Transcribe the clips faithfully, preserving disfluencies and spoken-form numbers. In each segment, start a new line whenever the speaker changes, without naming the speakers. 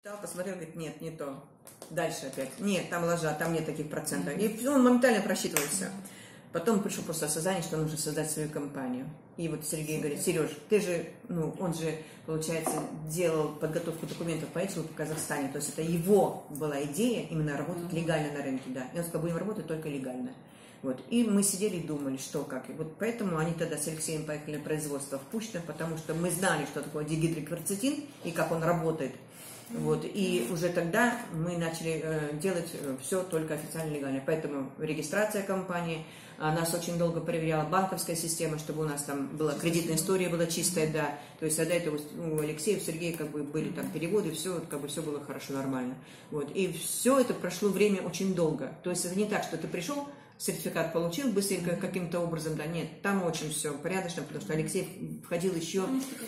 Посмотрел, говорит, нет, не то. Дальше опять. Нет, там ложа, там нет таких процентов. И он моментально просчитывал все. Потом пришел просто осознание, что нужно создать свою компанию. И вот Сергей говорит: Сереж, ты же, ну, он же, получается, делал подготовку документов по экспорту в Казахстане. То есть это его была идея именно работать легально на рынке, да. И он сказал: будем работать только легально. Вот. И мы сидели и думали, что как. И вот поэтому они тогда с Алексеем поехали на производство в Пущино, потому что мы знали, что такое дигидрокверцетин и как он работает. Вот, и уже тогда мы начали э, делать э, все только официально легально. Поэтому регистрация компании, а, нас очень долго проверяла банковская система, чтобы у нас там была кредитная история была чистая, да. То есть, тогда это у Алексея, у Сергея как бы были там переводы, все, как бы все было хорошо, нормально. Вот, и все это прошло время очень долго. То есть, это не так, что ты пришел, сертификат получил быстренько каким-то образом, да, нет, там очень все порядочно, потому что Алексей входил еще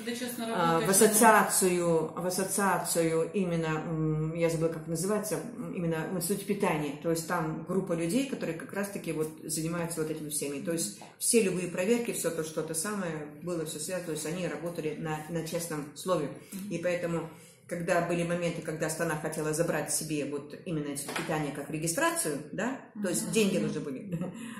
а, в ассоциацию, в ассоциацию именно, я забыла, как называется, именно в институте питания, то есть там группа людей, которые как раз-таки вот занимаются вот этими всеми, то есть все любые проверки, все то, что-то самое, было все связано, то есть они работали на, на честном слове, и поэтому... Когда были моменты, когда страна хотела забрать себе вот именно это питание как регистрацию, да, то есть деньги нужны были,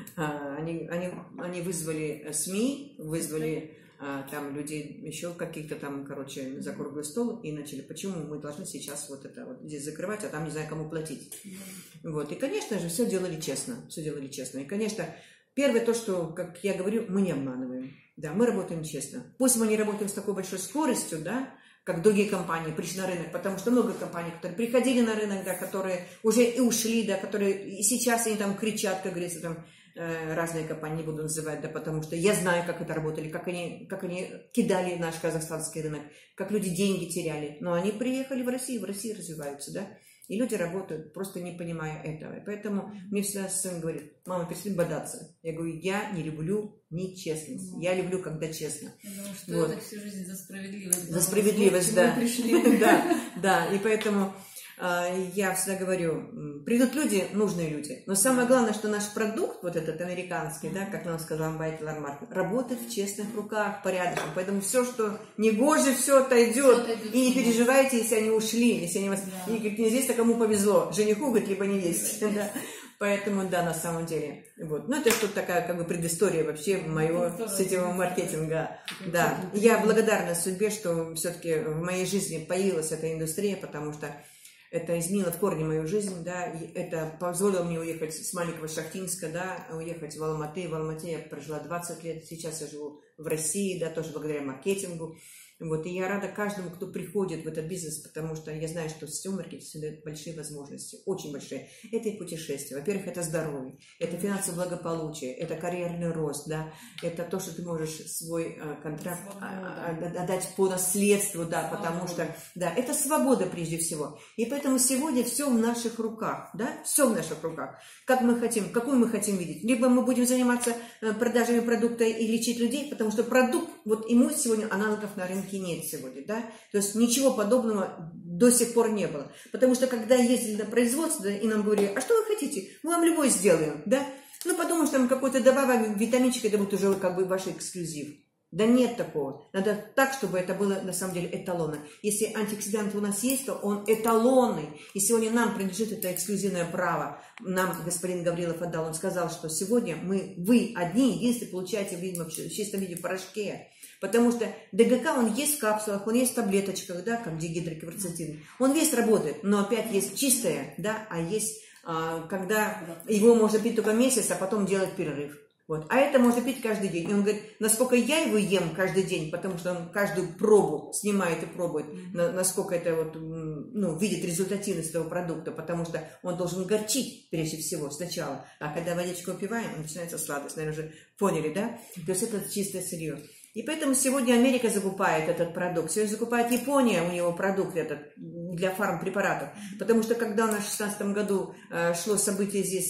они, они, они вызвали СМИ, вызвали там людей еще каких-то там, короче, за круглый стол и начали, почему мы должны сейчас вот это вот здесь закрывать, а там не знаю, кому платить. Вот, и, конечно же, все делали честно, все делали честно. И, конечно, первое то, что, как я говорю, мы не обманываем, да, мы работаем честно. Пусть мы не работаем с такой большой скоростью, да, как другие компании пришли на рынок, потому что много компаний, которые приходили на рынок, да, которые уже и ушли, да, которые и сейчас они там кричат, как говорится, там э, разные компании, не буду называть, да, потому что я знаю, как это работали, как они, как они кидали наш казахстанский рынок, как люди деньги теряли, но они приехали в Россию, в России развиваются, да, и люди работают, просто не понимая этого. И поэтому мне всегда сын говорит: мама, перестань бодаться. Я говорю: я не люблю нечестность. Я люблю, когда честно.
Потому что
вот.
Это всю жизнь за справедливость.
За справедливость, да. да. Да, и поэтому э, я всегда говорю, придут люди, нужные люди. Но самое главное, что наш продукт, вот этот американский, да, как нам сказал Амбайтл Армаркет, работает в честных руках, порядочно. Поэтому все, что негоже, все отойдет. И не переживайте, если они ушли, если они вас... Да. И говорит, неизвестно, кому повезло. Жениху, говорит, либо невесте. Да. Поэтому, да, на самом деле. Вот. Ну, это что-то такая, как бы, предыстория вообще моего сетевого маркетинга. Да. Я благодарна судьбе, что все-таки в моей жизни появилась эта индустрия, потому что это изменило в корне мою жизнь, да, и это позволило мне уехать с маленького Шахтинска, да, уехать в Алматы. В Алмате я прожила двадцать лет, сейчас я живу в России, да, тоже благодаря маркетингу. Вот, и я рада каждому, кто приходит в этот бизнес, потому что я знаю, что сетевой маркетинг дает большие возможности, очень большие. Это и путешествия. Во-первых, это здоровье, это финансовое благополучие, это карьерный рост, да, это то, что ты можешь свой э, контракт свобода. Отдать по наследству, да, потому что, да, это свобода прежде всего. И поэтому сегодня все в наших руках, да, все в наших руках. Как мы хотим, какую мы хотим видеть. Либо мы будем заниматься продажами продукта и лечить людей, потому что продукт, вот ему сегодня аналогов на рынке нет сегодня, да, то есть ничего подобного до сих пор не было, потому что когда ездили на производство, и нам говорили: а что вы хотите, мы вам любой сделаем, да, ну подумаешь, там какой-то добавок, витаминчик, это будет уже как бы ваш эксклюзив. Да нет такого. Надо так, чтобы это было на самом деле эталонно. Если антиоксидант у нас есть, то он эталонный. И сегодня нам принадлежит это эксклюзивное право. Нам господин Гаврилов отдал. Он сказал, что сегодня мы, вы одни, единственные получаете, видимо, в чистом виде в порошке. Потому что ДГК, он есть в капсулах, он есть в таблеточках, да, как дигидрокверцетин. Он весь работает, но опять есть чистое, да, а есть, а, когда его можно пить только месяц, а потом делать перерыв. Вот. А это можно пить каждый день. И он говорит, насколько я его ем каждый день, потому что он каждую пробу снимает и пробует, на, насколько это вот, ну, видит результативность этого продукта, потому что он должен горчить прежде всего сначала. А когда водичку выпиваем, он начинается сладость. Наверное, уже поняли, да? То есть это чистое сырье. И поэтому сегодня Америка закупает этот продукт, сегодня закупает Япония, у него продукт этот для фармпрепаратов. Потому что когда у нас в шестнадцатом году э, шло событие здесь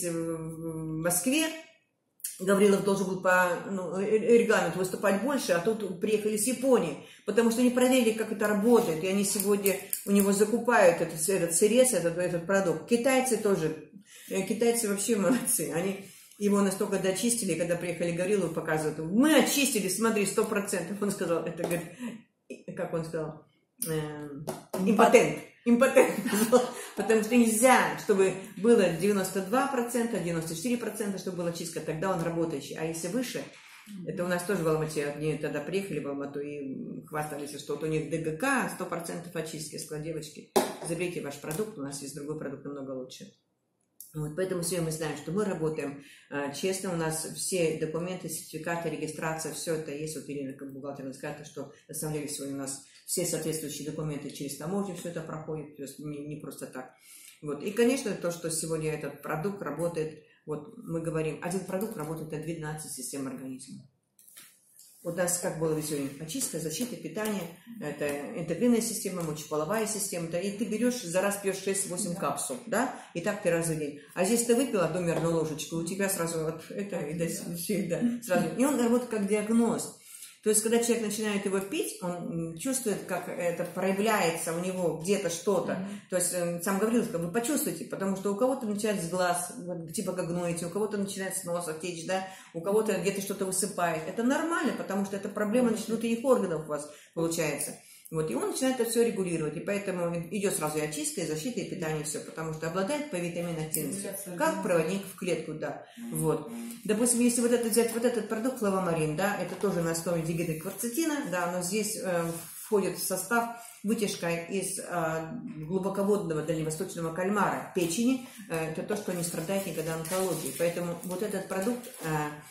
в Москве, Гаврилов должен был по ну, регламенту выступать больше, а тут приехали с Японии, потому что они проверили, как это работает, и они сегодня у него закупают этот, этот сырец, этот, этот продукт. Китайцы тоже, китайцы вообще молодцы, они его настолько дочистили, когда приехали Гаврилову, показывают, мы очистили, смотри, сто процентов, он сказал, это, говорит, как он сказал, э, импотент. импотентный. Потому что нельзя, чтобы было девяносто два процента, девяносто четыре процента, чтобы была очистка, тогда он работающий. А если выше, это у нас тоже в Алмате, одни тогда приехали в Алмату и хвастались, что вот у них ДГК сто процентов очистки. Я сказала, девочки, заберите ваш продукт, у нас есть другой продукт намного лучше. Вот, поэтому сегодня мы знаем, что мы работаем э, честно, у нас все документы, сертификаты, регистрация, все это есть. Вот Ирина, как бухгалтер, сказала, что на самом деле сегодня у нас все соответствующие документы через таможню, все это проходит, то есть не, не просто так. Вот. И, конечно, то, что сегодня этот продукт работает, вот мы говорим, один продукт работает на двенадцать систем организма. Вот у нас как было сегодня очистка, защита, питание, это эндокринная система, мочеполовая система, да, и ты берешь, за раз пьешь шесть-восемь капсул, да, и так ты раз в день. А здесь ты выпил одну мерную ложечку, у тебя сразу вот это, и да, сразу. И он работает как диагноз. То есть, когда человек начинает его пить, он чувствует, как это проявляется у него где-то что-то. Mm-hmm. То есть, сам говорил, как вы почувствуете, потому что у кого-то начинает с глаз, типа как гноите, у кого-то начинает с носа течь, да, у кого-то где-то что-то высыпает. Это нормально, потому что это проблема mm-hmm. внутренних органов у вас получается. Вот, и он начинает это все регулировать, и поэтому идет сразу и очистка, и защита, и питание, все, потому что обладает по витамину активности, как проводник в клетку, да, вот. Допустим, если вот это взять, вот этот продукт флавомарин, да, это тоже на основе дигидрокверцетина, да, но здесь э, входит в состав вытяжка из э, глубоководного дальневосточного кальмара, печени, э, это то, что не страдает никогда онкологией, поэтому вот этот продукт э,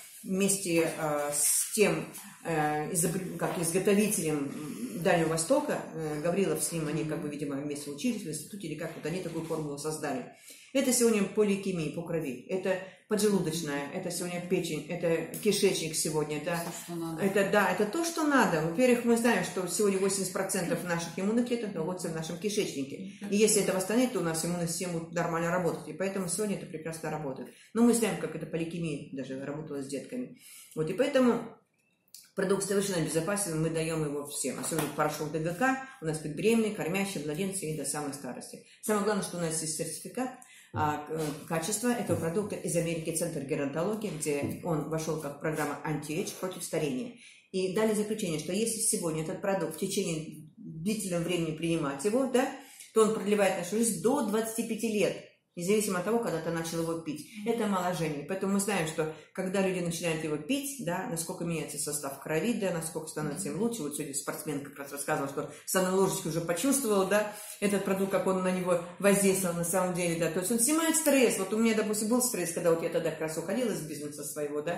вместе э, с тем, э, изоб... как изготовителем Дальнего Востока, э, Гаврилов с ним, они как бы, видимо, вместе учились в институте, или как вот они такую формулу создали. Это сегодня полиэкемия по крови, это поджелудочная, это сегодня печень, это кишечник сегодня, это, это, да, это то, что надо. Во-первых, мы знаем, что сегодня восемьдесят процентов наших иммунных клеток находятся в нашем кишечнике. И если это восстановить, то у нас иммунная система будет нормально работать. И поэтому сегодня это прекрасно работает. Но мы знаем, как это полиэкемия даже работала с детками. Вот, и поэтому продукт совершенно безопасен, мы даем его всем. Особенно порошок ДГК у нас как беременные, кормящие, младенцы и до самой старости. Самое главное, что у нас есть сертификат качества этого продукта из Америки, Центр геронтологии, где он вошел как программа анти-эйдж против старения. И дали заключение, что если сегодня этот продукт в течение длительного времени принимать его, да, то он продлевает нашу жизнь до двадцати пяти лет, независимо от того, когда ты начал его пить. Это омоложение. Поэтому мы знаем, что когда люди начинают его пить, да, насколько меняется состав крови, да, насколько становится им лучше. Вот сегодня спортсмен как раз рассказывал, что с одной ложечки уже почувствовал, да, этот продукт, как он на него воздействовал на самом деле, да. То есть он снимает стресс. Вот у меня, допустим, был стресс, когда вот я тогда как раз уходила из бизнеса своего, да,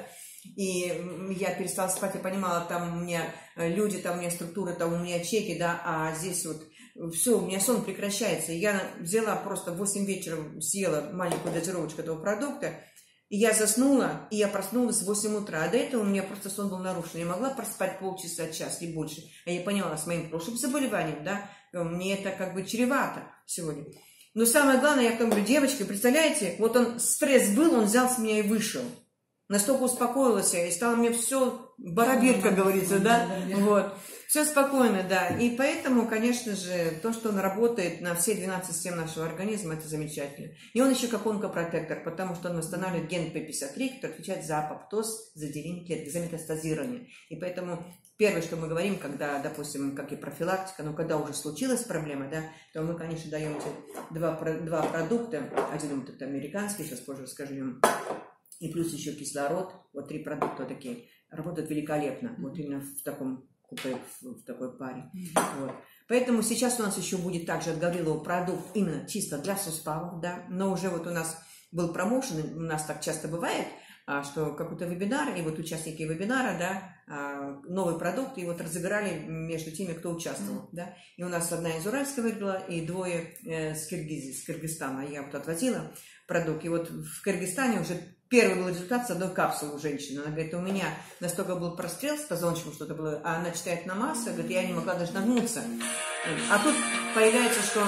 и я перестала спать, я понимала, там у меня люди, там у меня структура, там у меня чеки, да, а здесь вот все, у меня сон прекращается. И я взяла просто в восемь вечера, съела маленькую дозировочку этого продукта, и я заснула, и я проснулась в восемь утра. А до этого у меня просто сон был нарушен. Я могла проспать полчаса, час, не больше. А я поняла, с моим прошлым заболеванием, да, мне это как бы чревато сегодня. Но самое главное, я говорю, девочки, представляете, вот он, стресс был, он взял с меня и вышел. Настолько успокоилась я, и стало мне все барабир, как говорится, да, вот. Все спокойно, да. И поэтому, конечно же, то, что он работает на все двенадцать систем нашего организма, это замечательно. И он еще как онкопротектор, потому что он восстанавливает ген пэ пятьдесят три, который отвечает за апоптоз, за деление клеток, за метастазирование. И поэтому первое, что мы говорим, когда, допустим, как и профилактика, но когда уже случилась проблема, да, то мы, конечно, даем эти два, два продукта. Один вот это американский, сейчас позже расскажу вам. И плюс еще кислород. Вот три продукта такие. Работают великолепно. Вот именно в таком купе, в такой паре. Вот. Поэтому сейчас у нас еще будет также от Гаврилова продукт именно чисто для суставов, да. Но уже вот у нас был промоушен, у нас так часто бывает, что какой-то вебинар, и вот участники вебинара, да, новый продукт, и вот разыграли между теми, кто участвовал, да. И у нас одна из Уральска выиграла, и двое с Киргизии, с Кыргызстана. Я вот отвозила продукт, и вот в Кыргызстане уже первый был результат с одной капсулы у женщины. Она говорит, у меня настолько был прострел с позвоночником, что-то было, а она читает на массу, говорит, я не могла даже нагнуться. А тут появляется, что...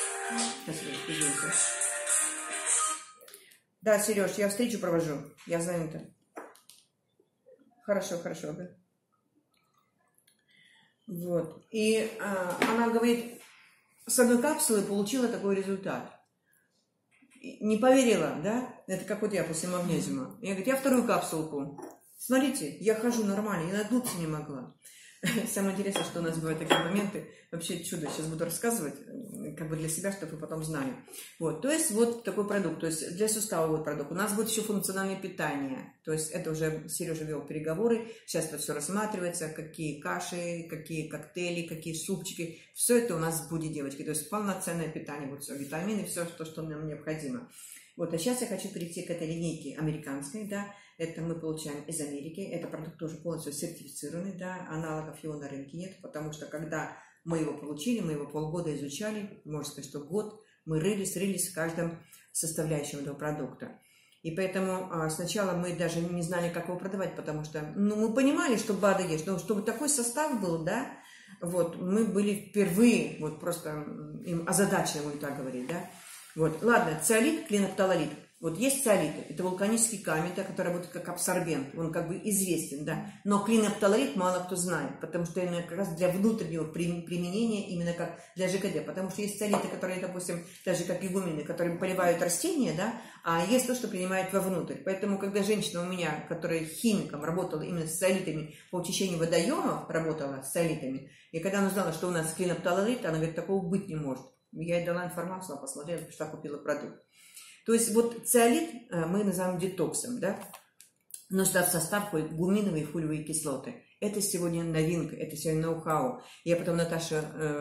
Да, Сереж, я встречу провожу, я занята. Хорошо, хорошо, да. Вот. И а, она говорит, с одной капсулы получила такой результат. Не поверила, да? Это как вот я после магнезиума. Я говорю, я вторую капсулку. Смотрите, я хожу нормально, я нагнуться не могла. Самое интересное, что у нас бывают такие моменты, вообще чудо, сейчас буду рассказывать, как бы для себя, чтобы вы потом знали. Вот, то есть вот такой продукт, то есть для суставовый продукт. У нас будет еще функциональное питание, то есть это уже Сережа вел переговоры, сейчас это все рассматривается, какие каши, какие коктейли, какие супчики, все это у нас будет, девочки, то есть полноценное питание, вот все, витамины, все то, что нам необходимо. Вот, а сейчас я хочу перейти к этой линейке американской, да, это мы получаем из Америки, это продукт тоже полностью сертифицированный, да, аналогов его на рынке нет, потому что когда мы его получили, мы его полгода изучали, можно сказать, что год, мы рылись, рылись в каждом составляющем этого продукта. И поэтому а, сначала мы даже не знали, как его продавать, потому что, ну, мы понимали, что БАДы есть, но чтобы такой состав был, да, вот, мы были впервые, вот просто им озадачены, будем так говорить, да. Вот, ладно, циолит, клинопталолит. Вот есть циолиты, это вулканический камень, да, который работает как абсорбент, он как бы известен, да. Но клинопталолит мало кто знает, потому что именно как раз для внутреннего применения, именно как для ЖКД. Потому что есть циолиты, которые, допустим, даже как игумины, которые поливают растения, да, а есть то, что принимают вовнутрь. Поэтому, когда женщина у меня, которая химиком работала именно с циолитами по очищению водоемов, работала с циолитами, и когда она узнала, что у нас клинопталолит, она говорит, такого быть не может. Я ей дала информацию, она посмотрела, пришла, купила продукт. То есть вот циолит мы называем детоксом, да? Но сюда в состав входят гуминовые и фолиевые кислоты. Это сегодня новинка, это сегодня ноу-хау. Я потом, Наташа,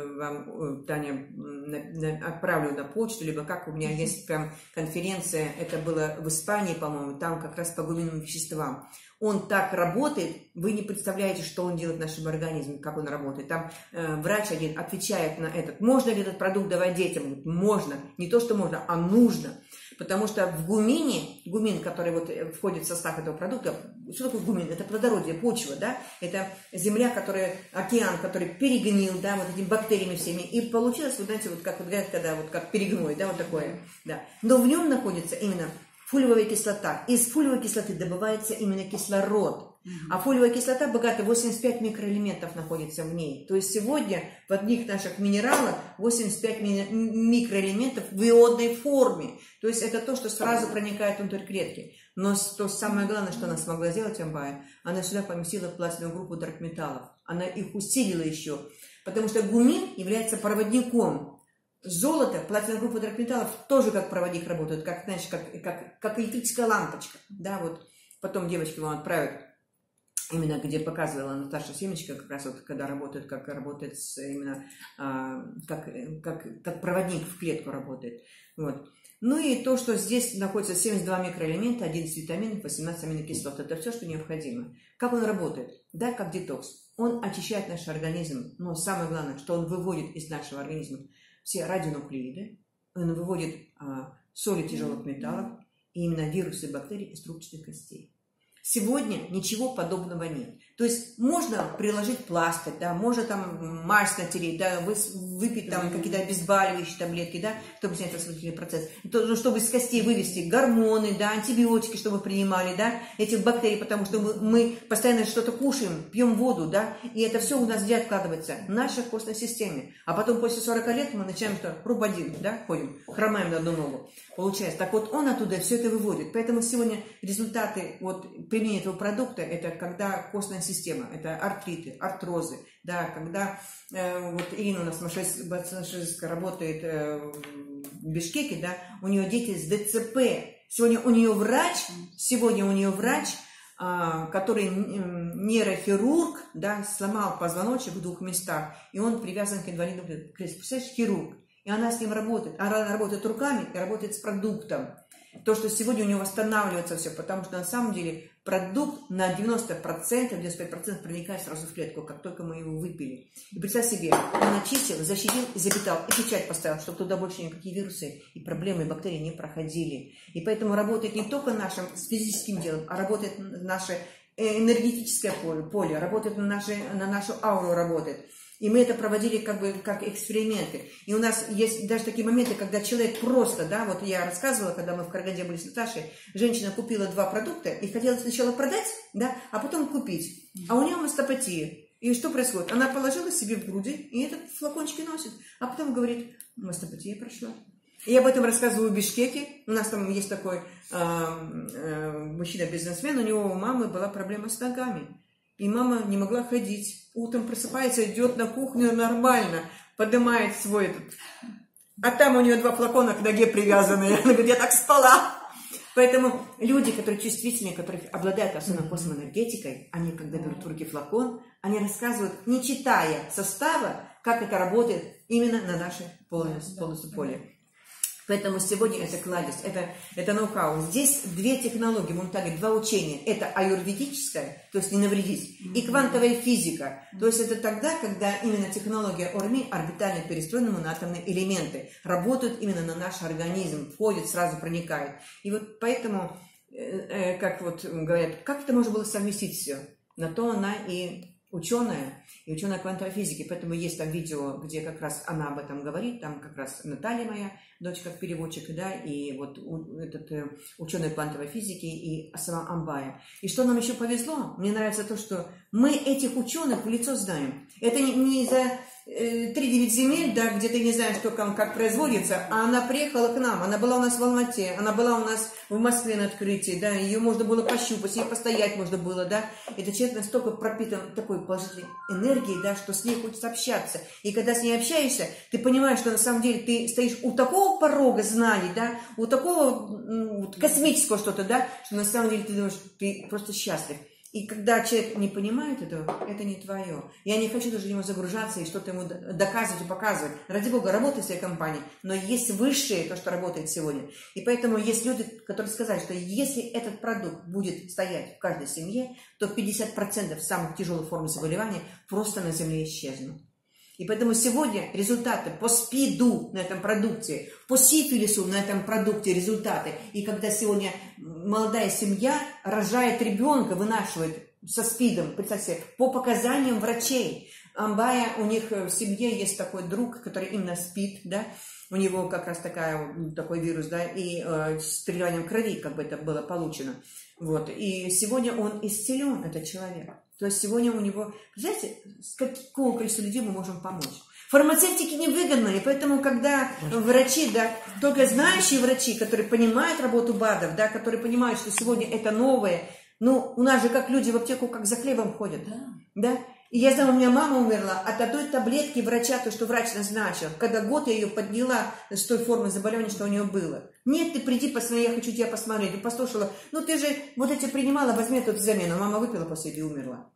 вам, Таня, отправлю на почту, либо как у меня есть прям конференция, это было в Испании, по-моему, там как раз по гуминовым веществам. Он так работает, вы не представляете, что он делает в нашем организме, как он работает. Там э, врач один отвечает на этот. Можно ли этот продукт давать детям? Можно. Не то, что можно, а нужно. Потому что в гумине, гумин, который вот входит в состав этого продукта, что такое гумин? Это плодородие, почва, да? Это земля, которая, океан, который перегнил, да, вот этими бактериями всеми. И получилось, вот знаете, вот как вот говорят, когда вот как перегной, да, вот такое, да. Но в нем находится именно фолиевая кислота. Из фолиевой кислоты добывается именно кислород. А фолиевая кислота богата, восемьдесят пять микроэлементов находится в ней. То есть сегодня в одних наших минералах восемьдесят пять ми микроэлементов в ионной форме. То есть это то, что сразу проникает внутрь клетки. Но то самое главное, что она смогла сделать, Амбая, она сюда поместила платиновую группу драгметаллов. Она их усилила еще. Потому что гумин является проводником. Золото, платиновая группа драгметаллов тоже как проводник работает, как, знаешь, как, как, как электрическая лампочка. Да, вот потом девочки вам отправят, именно где показывала Наташа Семечка, как раз вот когда работает, как работает с, именно а, как, как, как проводник в клетку работает. Вот. Ну и то, что здесь находится семьдесят два микроэлемента, одиннадцать витаминов, восемнадцать аминокислот. Это все, что необходимо. Как он работает? Да, как детокс. Он очищает наш организм, но самое главное, что он выводит из нашего организма все радионуклеиды, он выводит а, соли тяжелых металлов и именно вирусы и бактерии из трубчатых костей. Сегодня ничего подобного нет. То есть можно приложить пластырь, да, можно там мазь натереть, да, выпить там какие-то обезболивающие таблетки, да, чтобы снять воспалительный процесс, то, чтобы из костей вывести гормоны, да, антибиотики, чтобы принимали, да, этих бактерий, потому что мы, мы постоянно что-то кушаем, пьем воду, да, и это все у нас где откладывается? В нашей костной системе. А потом после сорока лет мы начинаем что? Рубадин, да, ходим, хромаем на одну ногу. Получается. Так вот он оттуда все это выводит. Поэтому сегодня результаты вот применения этого продукта, это когда костная система, это артриты, артрозы, да, когда э, вот Ирина у нас Машинская работает э, в Бишкеке, да, у нее дети с ДЦП. Сегодня у нее врач, сегодня у нее врач, э, который э, нейрохирург, да, сломал позвоночник в двух местах, и он привязан к инвалидному креслу. Представляешь, хирург. И она с ним работает. Она работает руками и работает с продуктом. То, что сегодня у нее восстанавливается все, потому что на самом деле продукт на девяносто процентов, девяносто пять процентов проникает сразу в клетку, как только мы его выпили. И представь себе, он очистил, защитил и запитал, и печать поставил, чтобы туда больше никакие вирусы и проблемы, и бактерии не проходили. И поэтому работает не только нашим физическим делом, а работает наше энергетическое поле, поле работает на, наши, на нашу ауру, работает. И мы это проводили как бы как эксперименты. И у нас есть даже такие моменты, когда человек просто, да, вот я рассказывала, когда мы в Караганде были с Наташей, женщина купила два продукта и хотела сначала продать, да, а потом купить. А у нее мастопатия. И что происходит? Она положила себе в груди и этот флакончик носит. А потом говорит, мастопатия прошла. И я об этом рассказываю в Бишкеке. У нас там есть такой э, э, мужчина-бизнесмен, у него у мамы была проблема с ногами. И мама не могла ходить. Утром просыпается, идет на кухню нормально, поднимает свой этот. А там у нее два флакона к ноге привязаны. Она говорит, я так спала. Поэтому люди, которые чувствительные, которые обладают особенно космоэнергетикой, они, когда берут в руки флакон, они рассказывают, не читая состава, как это работает именно на нашей полностью, полностью поле. Поэтому сегодня это кладезь, это, это ноу-хау. Здесь две технологии, можно так говорить, два учения. Это аюрведическое, то есть не навредить, и квантовая физика. То есть это тогда, когда именно технология ОРМИ, орбитально перестроенные моноатомные элементы, работают именно на наш организм, входят, сразу проникают. И вот поэтому, э, как вот говорят, как это можно было совместить все? На то она и ученая, и ученая квантовой физики. Поэтому есть там видео, где как раз она об этом говорит, там как раз Наталья моя, дочь как переводчик, да, и вот этот э, ученый квантовой физики, и сама Амбая. И что нам еще повезло, мне нравится то, что мы этих ученых в лицо знаем. Это не, не за э, три девять земель, да, где ты не знаешь, что там, как производится, а она приехала к нам, она была у нас в Алмате, она была у нас в Москве на открытии, да, ее можно было пощупать, ей постоять можно было, да. Это человек настолько пропитан такой положительной энергией, да, что с ней хочется общаться. И когда с ней общаешься, ты понимаешь, что на самом деле ты стоишь у такого порога знаний, да, у такого ну, космического что-то, да, что на самом деле ты думаешь, ты просто счастлив. И когда человек не понимает этого, это не твое. Я не хочу даже ему загружаться и что-то ему доказывать и показывать. Ради Бога, работай в своей компании, но есть высшее, то, что работает сегодня. И поэтому есть люди, которые сказали, что если этот продукт будет стоять в каждой семье, то пятьдесят процентов самых тяжелых форм заболеваний просто на Земле исчезнут. И поэтому сегодня результаты по СПИДу на этом продукте, по сифилису на этом продукте результаты. И когда сегодня молодая семья рожает ребенка, вынашивает со СПИДом, представьте себе, по показаниям врачей. Амбая, у них в семье есть такой друг, который именно СПИД, да, у него как раз такая, такой вирус, да, и э, с переливанием крови как бы это было получено. Вот. И сегодня он исцелен, этот человек. То есть сегодня у него, знаете, с какого количества людей мы можем помочь. Фармацевтики невыгодны, и поэтому, когда врачи, да, только знающие врачи, которые понимают работу БАДов, да, которые понимают, что сегодня это новое, ну, у нас же как люди в аптеку как за хлебом ходят, да, да? И я знаю, у меня мама умерла от одной таблетки врача, то, что врач назначил, когда год я ее подняла с той формы заболевания, что у нее было. Нет, ты приди, посмотри, я хочу тебя посмотреть. И послушала, ну ты же вот эти принимала, возьми эту замену. Мама выпила после этого и умерла.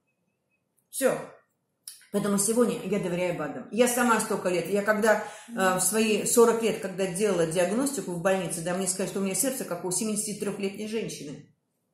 Все. Поэтому сегодня я доверяю БАДам. Я сама столько лет, я когда э, в свои сорок лет, когда делала диагностику в больнице, да, мне сказали, что у меня сердце как у семидесятитрёхлетней женщины.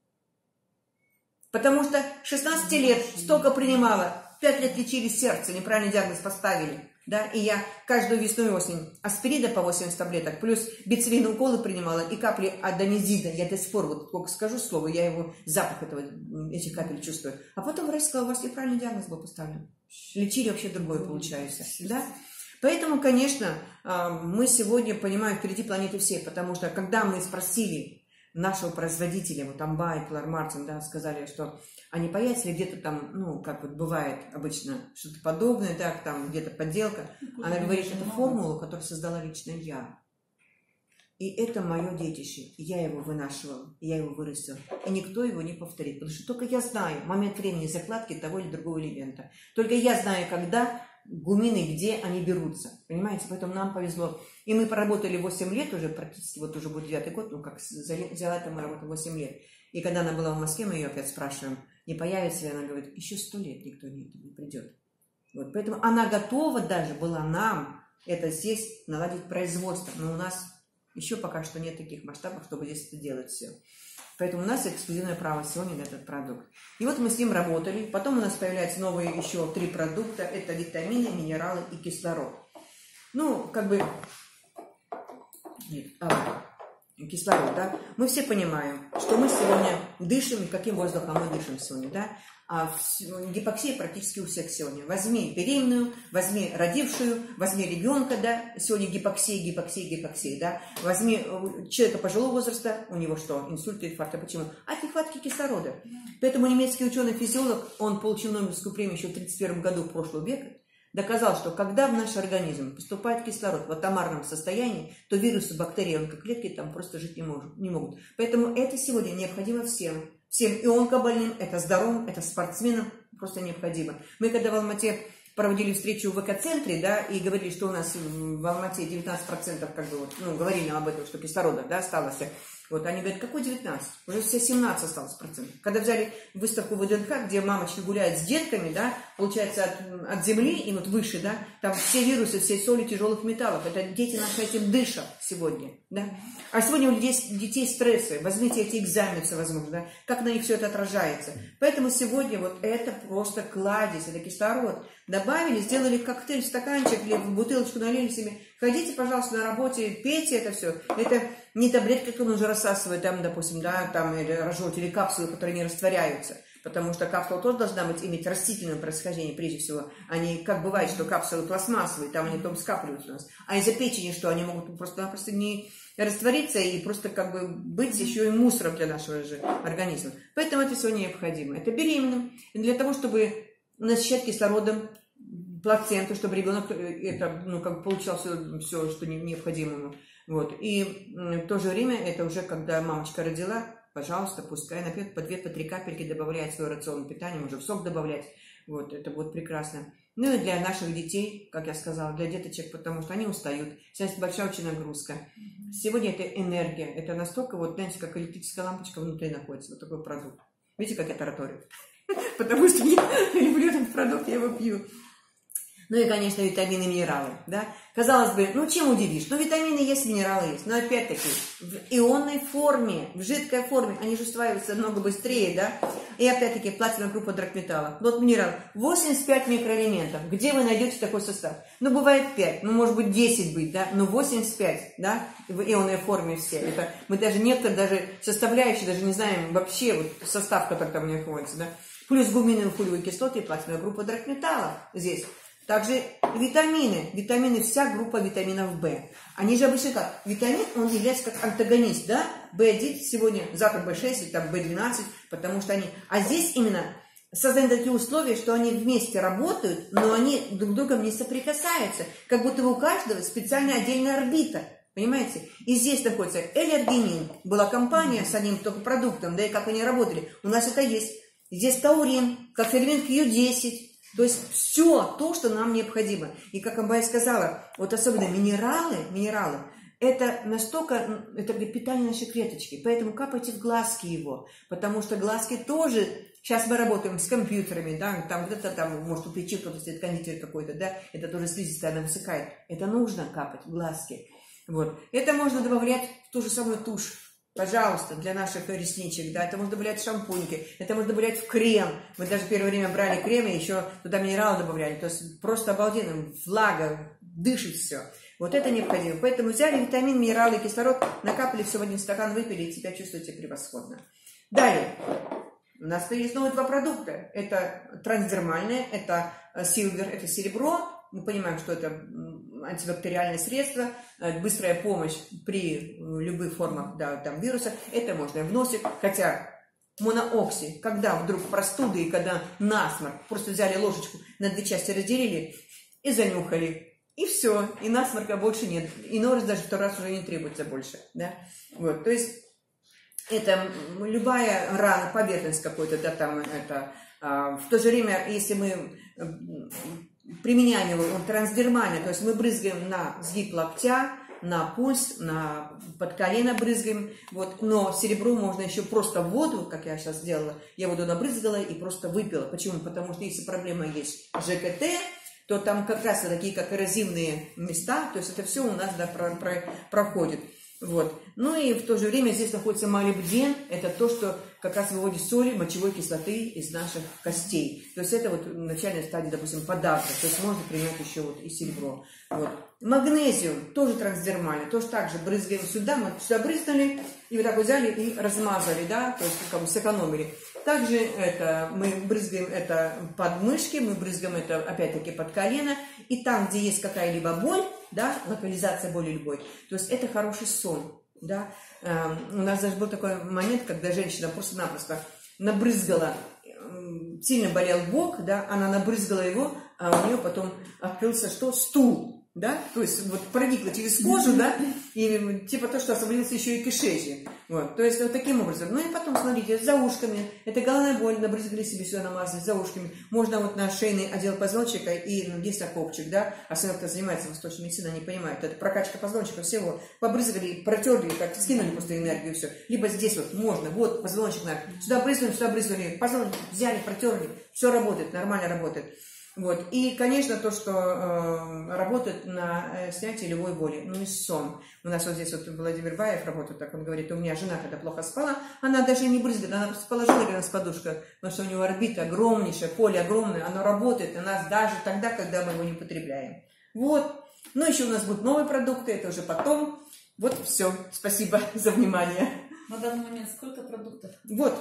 Потому что шестнадцать лет столько принимала, пять лет лечили сердце, неправильный диагноз поставили. Да, и я каждую весну и осень аспирида по восемьдесят таблеток, плюс бицелин уколы принимала и капли адонизида. Я до сих пор, вот сколько скажу слово, я его запах этого, этих капель чувствую. А потом врач сказал, у вас неправильный диагноз был поставлен. Лечили вообще другое, получается. Да? Поэтому, конечно, мы сегодня понимаем, впереди планеты все, потому что когда мы спросили нашего производителя, вот Амбай, Клар Мартин, да, сказали, что они появятся ли где-то там, ну, как вот бывает обычно, что-то подобное, так, там где-то подделка. Она говорит, это формула, которую создала лично я. И это мое детище. Я его вынашивала, я его вырастила. И никто его не повторит. Потому что только я знаю момент времени закладки того или другого элемента. Только я знаю, когда гумины, где они берутся. Понимаете? Поэтому нам повезло. И мы поработали восемь лет уже, практически, вот уже будет девятый год, ну как взяла там, мы работали восемь лет. И когда она была в Москве, мы ее опять спрашиваем, не появится ли, она говорит, еще сто лет никто не, не придет. Вот. Поэтому она готова даже была нам это здесь наладить производство. Но у нас еще пока что нет таких масштабов, чтобы здесь это делать все. Поэтому у нас эксклюзивное право сегодня на этот продукт. И вот мы с ним работали. Потом у нас появляются новые еще три продукта. Это витамины, минералы и кислород. Ну, как бы... Нет, а, кислород, да? Мы все понимаем, что мы сегодня дышим, и каким воздухом мы дышим сегодня, да? А гипоксия практически у всех сегодня. Возьми беременную, возьми родившую, возьми ребенка, да, сегодня гипоксия, гипоксия, гипоксия, да. Возьми человека пожилого возраста, у него что, инсульт, инфаркт, а почему? От нехватки кислорода. Поэтому немецкий ученый-физиолог, он получил Нобелевскую премию еще в тридцать первом году прошлого века, доказал, что когда в наш организм поступает кислород в атомарном состоянии, то вирусы, бактерии, онкоклетки там просто жить не, может, не могут. Поэтому это сегодня необходимо всем. Всем и онкобольным, это здоровым, это спортсменам просто необходимо. Мы когда в Алмате проводили встречу в эко-центре, да, и говорили, что у нас в Алмате девятнадцать процентов, как бы, вот, ну, говорили об этом, что кислорода, да, осталось. Вот, они говорят, какой девятнадцать? Уже все семнадцать осталось процентов. Когда взяли выставку в ВДНХ, где мамочки гуляют с детками, да, получается, от, от земли и вот выше, да, там все вирусы, все соли тяжелых металлов. Это дети наши этим дышат сегодня, да. А сегодня у детей, детей стрессы. Возьмите эти экзамены, возможно, да, как на них все это отражается. Поэтому сегодня вот это просто кладезь, это кислород. Добавили, сделали коктейль, стаканчик или бутылочку налили себе. Ходите, пожалуйста, на работе, пейте это все. Это не таблетки, которые нужно рассасывать, там, допустим, да, там, или рожок, или капсулы, которые не растворяются. Потому что капсула тоже должна быть, иметь растительное происхождение, прежде всего. Они, как бывает, что капсулы пластмассовые, там они потом скапливаются у нас. А из-за печени, что они могут просто-напросто не раствориться и просто как бы быть еще и мусором для нашего же организма. Поэтому это все необходимо. Это беременным. И для того, чтобы насыщать кислородом плаценту, чтобы ребенок это, ну, как бы получал все, все, что необходимо ему. Вот. И в то же время это уже когда мамочка родила, пожалуйста, пускай напьет по две, по три капельки, добавляет в свой рацион питания, можно в сок добавлять. Вот, это будет прекрасно. Ну и для наших детей, как я сказала, для деточек, потому что они устают. Сейчас большая очень нагрузка. Сегодня это энергия. Это настолько, вот, знаете, как электрическая лампочка внутри находится. Вот такой продукт. Видите, как я тараторю? Потому что я люблю этот продукт, я его пью. Ну и, конечно, витамины и минералы, да. Казалось бы, ну чем удивишь? Ну витамины есть, минералы есть. Но опять-таки, в ионной форме, в жидкой форме, они же усваиваются намного быстрее, да. И опять-таки, платиновая группа драгметалла. Вот минерал. восемьдесят пять микроэлементов. Где вы найдете такой состав? Ну, бывает пять, ну, может быть, десять быть, да. Но восемьдесят пять, да, в ионной форме все. Это мы даже некоторые, даже составляющие, даже не знаем вообще вот состав, который там находится, да. Плюс гуминофолиевые кислоты и платиновая группа драгметалла здесь. Также витамины. Витамины, вся группа витаминов В. Они же обычно как? Витамин, он является как антагонист, да? В один сегодня, завтра В шесть, или там В двенадцать, потому что они... А здесь именно созданы такие условия, что они вместе работают, но они друг с другом не соприкасаются. Как будто у каждого специальная отдельная орбита. Понимаете? И здесь находится L-аргинин. Была компания с одним только продуктом, да, и как они работали. У нас это есть. Здесь таурин, как фермент Q десять. То есть все то, что нам необходимо. И как Амбай сказала, вот особенно минералы, минералы, это настолько, это для питания нашей клеточки. Поэтому капайте в глазки его. Потому что глазки тоже, сейчас мы работаем с компьютерами, да, там где-то там, может, у печи кто-то стоит, кондитер какой-то, да, это тоже слизистая, она высыхает. Это нужно капать в глазки. Вот. Это можно добавлять в ту же самую тушь. Пожалуйста, для наших ресничек, да, это можно добавлять в шампуньки, это можно добавлять в крем. Мы даже первое время брали крем и еще туда минералы добавляли. То есть просто обалденно, влага, дышит все. Вот это необходимо. Поэтому взяли витамин, минералы, кислород, накапали все в один стакан, выпили, и себя чувствуете превосходно. Далее. У нас появились новые два продукта. Это трансдермальное, это силвер, это серебро. Мы понимаем, что это антибактериальное средство, быстрая помощь при любых формах, да, там, вируса. Это можно в носик, хотя моноокси, когда вдруг простуды и когда насморк, просто взяли ложечку, на две части разделили и занюхали. И все, и насморка больше нет. Иной раз даже второй раз уже не требуется больше. Да? Вот, то есть это любая рана, поверхность какой-то, да, там это. А, в то же время, если мы применяем его, он трансдермальный, то есть мы брызгаем на сгиб локтя, на пульс, на под колено брызгаем, вот, но серебро можно еще просто в воду, как я сейчас сделала, я воду набрызгала и просто выпила. Почему? Потому что если проблема есть ЖКТ, то там как раз такие как эрозивные места, то есть это все у нас, да, про, про, проходит. Вот. Ну и в то же время здесь находится молибден, это то, что как раз выводит соли, мочевой кислоты из наших костей. То есть это вот начальная стадия, допустим, подагра, то есть можно принять еще вот и серебро. Вот. Магнезиум, тоже трансдермальный, тоже так же брызгаем сюда, мы сюда брызнули, и вот так вот взяли и размазали, да, то есть как бы сэкономили. Также это, мы брызгаем это под мышки, мы брызгаем это опять-таки под колено, и там, где есть какая-либо боль, да, локализация боли любой, то есть это хороший сон, да. Э, у нас даже был такой момент, когда женщина просто-напросто набрызгала, э, сильно болел бок, да, она набрызгала его, а у нее потом открылся что? Стул, да, то есть вот проникла через кожу, да, и типа то, что освободился еще и кишечник. Вот, то есть вот таким образом. Ну и потом, смотрите, за ушками. Это головная боль, набрызгали себе сюда, намазали за ушками. Можно вот на шейный отдел позвоночника и ну, гистокопчик, да, особенно кто занимается восточной медициной, они понимают, это прокачка позвоночника всего. Побрызгали, протерли, как скинули просто энергию, все. Либо здесь вот можно, вот позвоночник надо. Сюда брызнули, сюда брызнули, позвоночник взяли, протерли. Все работает, нормально работает. Вот. И, конечно, то, что э, работает на э, снятие любой боли, ну и сон. У нас вот здесь вот Владимир Баев работает, так он говорит, у меня жена, когда плохо спала, она даже не брызгает, она просто положила рядом с подушкой, потому что у него орбита огромнейшая, поле огромное, оно работает у нас даже тогда, когда мы его не потребляем. Вот. Ну, еще у нас будут новые продукты, это уже потом. Вот все. Спасибо за внимание.
На данный момент сколько продуктов?
Вот.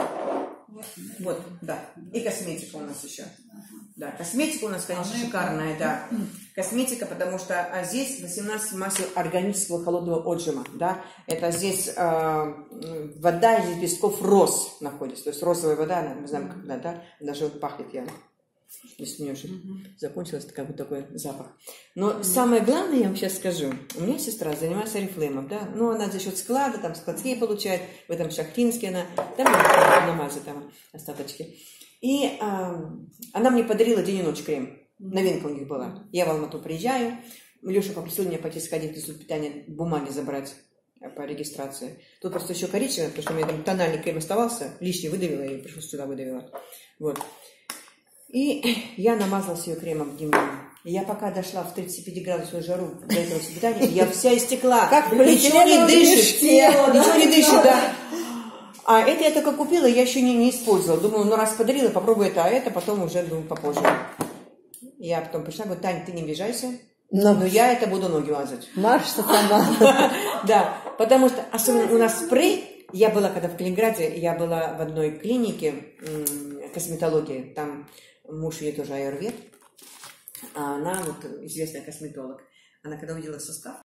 Вот, да. И косметика у нас еще. Да, косметика у нас, конечно, шикарная, да. Косметика, потому что а здесь восемнадцать масел органического холодного отжима, да. Это здесь э, вода из лепестков роз находится. То есть розовая вода, мы знаем, когда, да, даже вот пахнет я. Если у нее уже закончилось, как бы такой запах. Но mm-hmm. самое главное, я вам сейчас скажу. У меня сестра занимается Орифлеймом, да. Ну, она за счет склада, там складские получает, в этом Шахтинске она, там намазы, там остаточки. И а, она мне подарила день и ночь крем. Новинка у них была. Я в Алмату приезжаю. Леша попросил меня пойти сходить в институт питания, бумаги забрать по регистрации. Тут просто еще коричневый, потому что у меня там тональный крем оставался, лишний выдавила и пришлось сюда выдавила. Вот. И я намазалась ее кремом дневным. И я пока дошла в тридцать пять градусную жару до этого испытания, я вся истекла. Как ничего не дышит. Ничего не дышит, да. А это я только купила, я еще не, не использовала. Думаю, ну раз подарила, попробую это, а это потом уже, думаю, попозже. Я потом пришла, говорю, Тань, ты не обижайся, но, но я это буду ноги мазать.
Марш сама.
Да, потому что, особенно у нас спрей, я была, когда в Калининграде, я была в одной клинике косметологии, там муж ее тоже аюрвед, а она вот известная косметолог. Она когда увидела состав,